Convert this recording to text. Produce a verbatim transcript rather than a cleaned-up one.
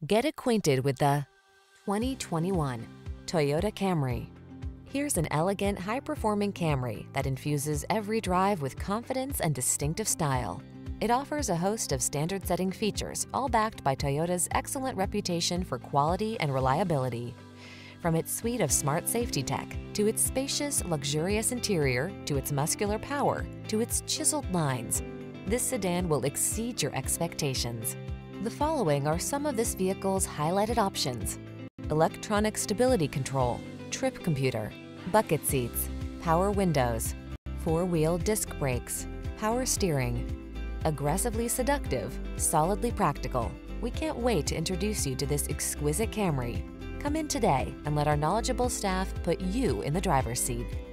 Get acquainted with the twenty twenty-one Toyota Camry. Here's an elegant, high-performing Camry that infuses every drive with confidence and distinctive style. It offers a host of standard-setting features, all backed by Toyota's excellent reputation for quality and reliability. From its suite of smart safety tech, to its spacious, luxurious interior, to its muscular power, to its chiseled lines, this sedan will exceed your expectations. The following are some of this vehicle's highlighted options: electronic stability control, trip computer, bucket seats, power windows, four-wheel disc brakes, power steering. Aggressively seductive, solidly practical. We can't wait to introduce you to this exquisite Camry. Come in today and let our knowledgeable staff put you in the driver's seat.